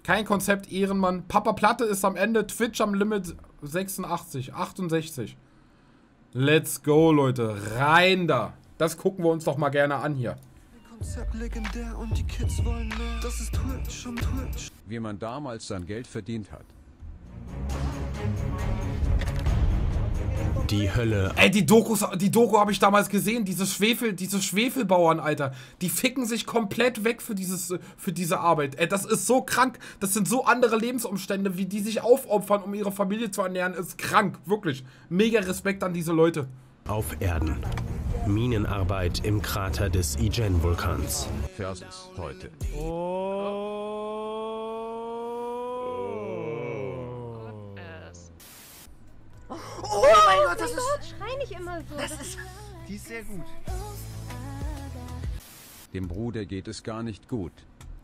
Kein Konzept, Ehrenmann. Papa Platte ist am Ende. Twitch am Limit 86, 68. Let's go, Leute. Rein da. Das gucken wir uns doch mal gerne an hier. Konzept legendär und die Kids wollen mehr. Das ist Twitch und Twitch. Wie man damals sein Geld verdient hat. Die Hölle. Ey, die Doku habe ich damals gesehen. Diese Schwefelbauern, Alter. Die ficken sich komplett weg für diese Arbeit. Ey, das ist so krank. Das sind so andere Lebensumstände, wie die sich aufopfern, um ihre Familie zu ernähren. Ist krank, wirklich. Mega Respekt an diese Leute. Auf Erden. Minenarbeit im Krater des Ijen-Vulkans. Versus heute. Oh mein Gott, das ist... Schrei nicht immer so. Die ist sehr gut. Dem Bruder geht es gar nicht gut.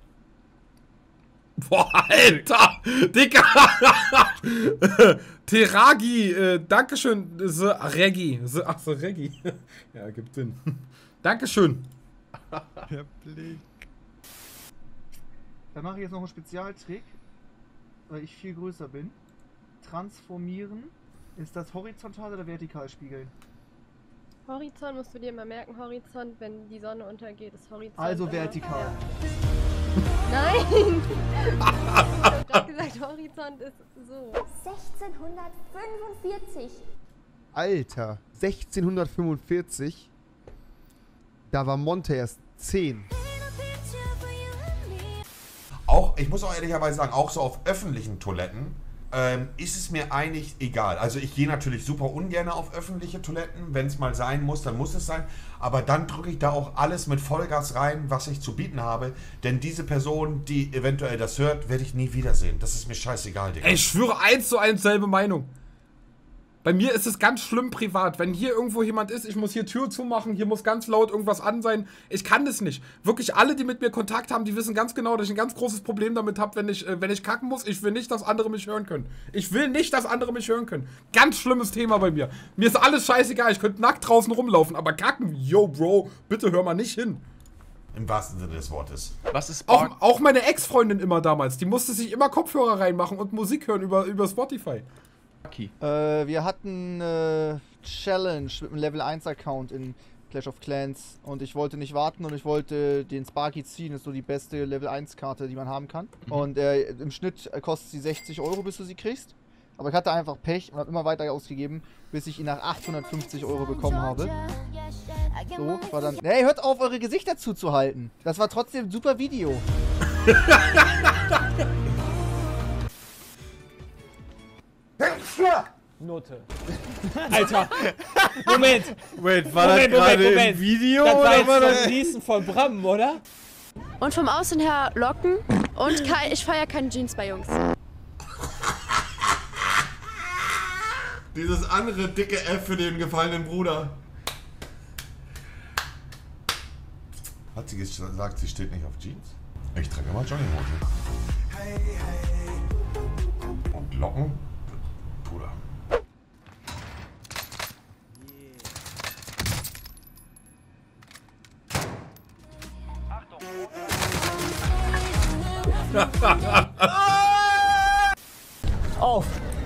Boah, Alter! Dicker! Teragi, dankeschön. Reggi. Ach so, Reggi. Ja, gibt Sinn. Dankeschön. Der Blick. Dann mache ich jetzt noch einen Spezialtrick, weil ich viel größer bin. Transformieren. Ist das horizontal oder vertikal spiegeln? Horizont musst du dir mal merken, Horizont, wenn die Sonne untergeht, ist Horizont. Also vertikal. Nein! Ich hab doch gesagt, Horizont ist so. 1645. Alter, 1645. Da war Monte erst 10. Auch, ich muss auch ehrlicherweise sagen, auch so auf öffentlichen Toiletten ist es mir eigentlich egal. Also ich gehe natürlich super ungern auf öffentliche Toiletten. Wenn es mal sein muss, dann muss es sein. Aber dann drücke ich da auch alles mit Vollgas rein, was ich zu bieten habe. Denn diese Person, die eventuell das hört, werde ich nie wiedersehen. Das ist mir scheißegal, Digga. Ey, ich schwöre 1:1 selbe Meinung. Bei mir ist es ganz schlimm privat. Wenn hier irgendwo jemand ist, ich muss hier Tür zumachen, hier muss ganz laut irgendwas an sein. Ich kann das nicht. Wirklich alle, die mit mir Kontakt haben, die wissen ganz genau, dass ich ein ganz großes Problem damit habe, wenn ich kacken muss. Ich will nicht, dass andere mich hören können. Ich will nicht, dass andere mich hören können. Ganz schlimmes Thema bei mir. Mir ist alles scheißegal. Ich könnte nackt draußen rumlaufen, aber kacken, yo, Bro, bitte hör mal nicht hin. Im wahrsten Sinne des Wortes. Was ist auch meine Ex-Freundin immer damals. Die musste sich immer Kopfhörer reinmachen und Musik hören über Spotify. Wir hatten Challenge mit einem Level 1 Account in Clash of Clans und ich wollte nicht warten und ich wollte den Sparky ziehen. Das ist so die beste Level 1 Karte, die man haben kann. Und im Schnitt kostet sie 60 €, bis du sie kriegst. Aber ich hatte einfach Pech und habe immer weiter ausgegeben, bis ich ihn nach 850 € bekommen habe. So, ich war dann... Hey, hört auf, eure Gesichter zuzuhalten. Das war trotzdem ein super Video. Note. Alter! Moment! Wait, war das gerade im Video das war jetzt vom Gießen von Bram, oder? Und vom Aussehen her Locken und ich feiere keine Jeans bei Jungs. Dieses andere dicke F für den gefallenen Bruder. Hat sie gesagt, sie steht nicht auf Jeans? Ich trage immer Jogginghose. Und Locken? Bruder. Auf!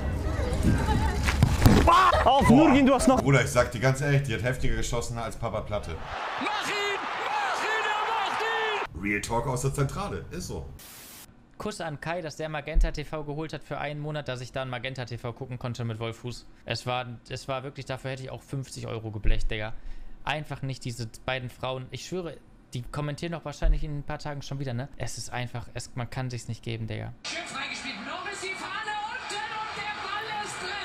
Auf, Nurgin, du hast noch... Bruder, ich sag dir ganz ehrlich, die hat heftiger geschossen als Papa Platte. Mach ihn! Mach ihn! Er macht ihn! Real Talk aus der Zentrale, ist so. Kuss an Kai, dass der Magenta TV geholt hat für einen Monat, dass ich dann Magenta TV gucken konnte mit Wolfuß. Es war wirklich, dafür hätte ich auch 50 € geblecht, Digga. Einfach nicht diese beiden Frauen. Ich schwöre, die kommentieren doch wahrscheinlich in ein paar Tagen schon wieder, ne? Es ist einfach, man kann sich's nicht geben, Digga. Schön freigespielt. Noch ist die Fahne unten und der Ball ist drin.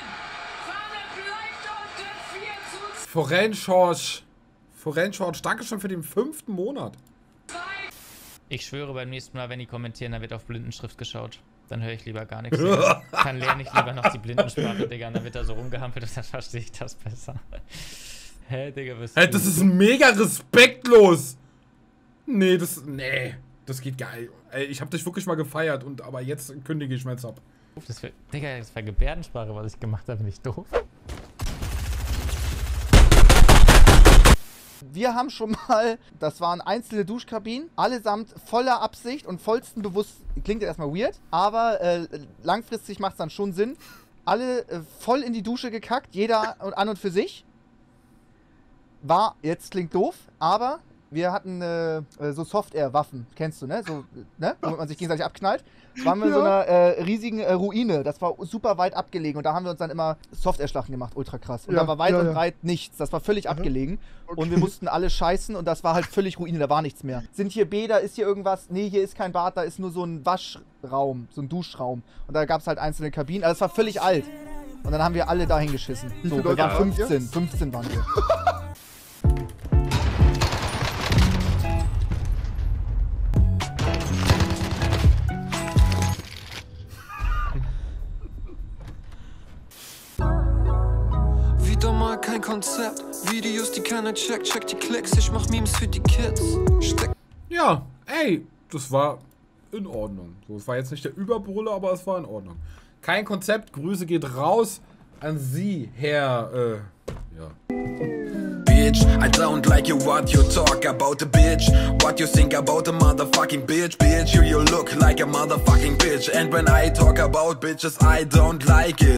Fahne bleibt unten. 4:2. Forensschorsch, danke schon für den 5. Monat. Ich schwöre, beim nächsten Mal, wenn die kommentieren, dann wird auf Blindenschrift geschaut. Dann höre ich lieber gar nichts. Dann lerne ich lieber noch die Blindensprache, Digga. Und dann wird da so rumgehampelt und dann verstehe ich das besser. Hä, Digga, bist du... Hey, das ist mega respektlos. Nee, das geht geil. Ey, ich hab dich wirklich mal gefeiert, aber jetzt kündige ich mir jetzt ab. Digga, das war Gebärdensprache, was ich gemacht habe, nicht doof. Wir haben schon mal, das waren einzelne Duschkabinen, allesamt voller Absicht und vollsten Bewusst, klingt jetzt erstmal weird, aber langfristig macht es dann schon Sinn, alle voll in die Dusche gekackt, jeder an und für sich. War, jetzt klingt doof, aber wir hatten so Soft-Air-Waffen, kennst du, ne? So, ne? Womit man sich gegenseitig abknallt. Waren wir in so einer riesigen Ruine, das war super weit abgelegen und da haben wir uns dann immer Soft-Air-Schlachten gemacht, ultra krass. Und da war weit und breit nichts, das war völlig abgelegen und wir mussten alle scheißen und das war halt völlig Ruine, da war nichts mehr. Sind hier Bäder, ist hier irgendwas? Nee, hier ist kein Bad, da ist nur so ein Waschraum, so ein Duschraum. Und da gab es halt einzelne Kabinen, also es war völlig alt. Und dann haben wir alle dahin geschissen. So, wir waren 15 waren wir. Wieder mal kein Konzept. Videos, die keiner checkt, check die Klicks. Ich mach Memes für die Kids. Ja, ey, das war in Ordnung. So, es war jetzt nicht der Überbrüller, aber es war in Ordnung. Kein Konzept, Grüße geht raus an Sie, Herr, ja. Bitch, I don't like you what you talk about a bitch. What you think about a motherfucking bitch. Bitch, you look like a motherfucking bitch. And when I talk about bitches, I don't like it.